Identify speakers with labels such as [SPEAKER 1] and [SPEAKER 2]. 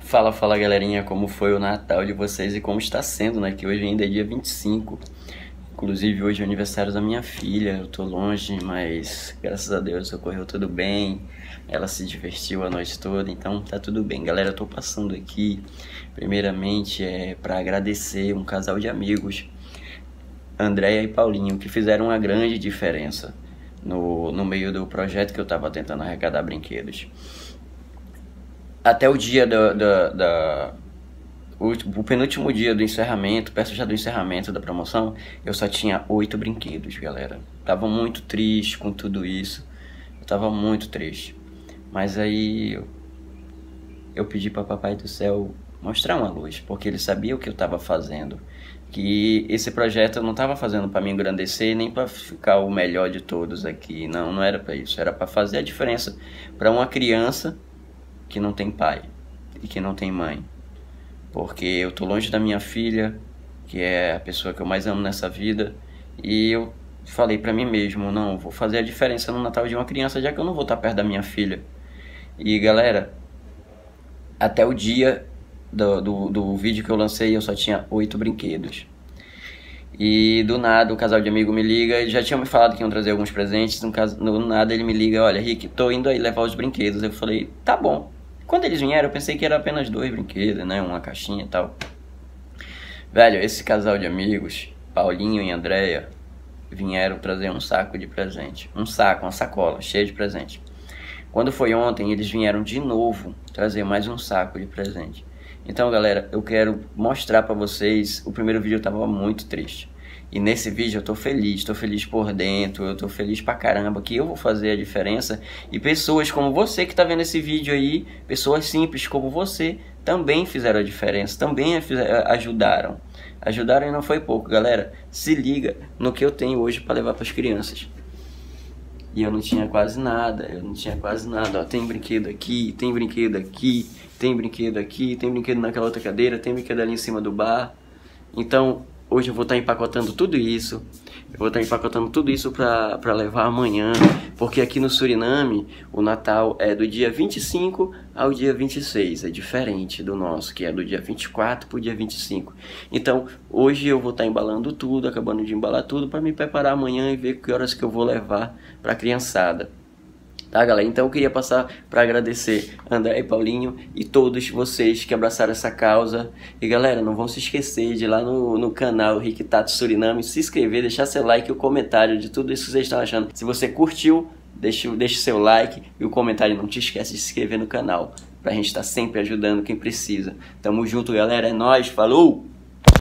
[SPEAKER 1] Fala, fala galerinha, como foi o Natal de vocês e como está sendo, né? Que hoje ainda é dia 25. Inclusive hoje é o aniversário da minha filha, eu tô longe, mas graças a Deus ocorreu tudo bem. Ela se divertiu a noite toda, então tá tudo bem. Galera, eu tô passando aqui, primeiramente, para agradecer um casal de amigos, Andréia e Paulinho, que fizeram uma grande diferença no meio do projeto que eu tava tentando arrecadar brinquedos. Até o dia o penúltimo dia do encerramento, perto já do encerramento da promoção, eu só tinha 8 brinquedos, galera. Tava muito triste com tudo isso. Eu tava muito triste. Mas aí eu pedi para Papai do Céu mostrar uma luz, porque ele sabia o que eu tava fazendo. Que esse projeto eu não tava fazendo para me engrandecer, nem para ficar o melhor de todos aqui. Não, não era para isso. Era para fazer a diferença para uma criança que não tem pai e que não tem mãe, porque eu tô longe da minha filha, que é a pessoa que eu mais amo nessa vida, e eu falei pra mim mesmo, não, vou fazer a diferença no Natal de uma criança, já que eu não vou estar perto da minha filha. E galera, até o dia do vídeo que eu lancei, eu só tinha 8 brinquedos. E do nada o casal de amigo me liga, eles já tinham me falado que iam trazer alguns presentes, no nada ele me liga, olha Rick, tô indo aí levar os brinquedos. Eu falei, tá bom. Quando eles vieram eu pensei que era apenas 2 brinquedos, né, uma caixinha e tal. Velho, esse casal de amigos, Paulinho e Andréia, vieram trazer um saco de presente. Um saco, uma sacola cheia de presente. Quando foi ontem, eles vieram de novo trazer mais um saco de presente. Então, galera, eu quero mostrar pra vocês, o primeiro vídeo eu tava muito triste. E nesse vídeo eu tô feliz por dentro, eu tô feliz pra caramba que eu vou fazer a diferença. E pessoas como você que tá vendo esse vídeo aí, pessoas simples como você, também fizeram a diferença, também ajudaram. Ajudaram e não foi pouco, galera. Se liga no que eu tenho hoje pra levar pras crianças. E eu não tinha quase nada, ó, tem brinquedo aqui, tem brinquedo aqui, tem brinquedo aqui, tem brinquedo naquela outra cadeira, tem brinquedo ali em cima do bar. Então, hoje eu vou estar empacotando tudo isso. Eu vou estar empacotando tudo isso para levar amanhã, porque aqui no Suriname o Natal é do dia 25 ao dia 26, é diferente do nosso, que é do dia 24 pro dia 25. Então, hoje eu vou estar embalando tudo, acabando de embalar tudo para me preparar amanhã e ver que horas que eu vou levar para a criançada. Tá, galera? Então eu queria passar para agradecer André e Paulinho e todos vocês que abraçaram essa causa. E galera, não vão se esquecer de ir lá no canal Rick Tato Suriname, se inscrever, deixar seu like e o comentário de tudo isso que vocês estão achando. Se você curtiu, deixe seu like e o comentário. Não te esquece de se inscrever no canal, pra gente estar sempre ajudando quem precisa. Tamo junto, galera. É nóis, falou!